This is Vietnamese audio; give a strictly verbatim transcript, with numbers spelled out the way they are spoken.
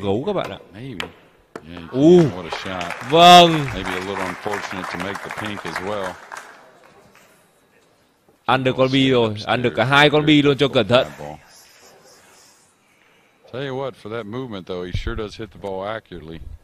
gấu các bạn ạ. Maybe. Yeah, you Ooh. can. What a shot. Vâng. Maybe a little unfortunate to make the pink as well. Ăn được con bi rồi, ăn được cả hai con bi luôn cho cẩn thận. Tell you what, for that movement though, he sure does hit the ball accurately.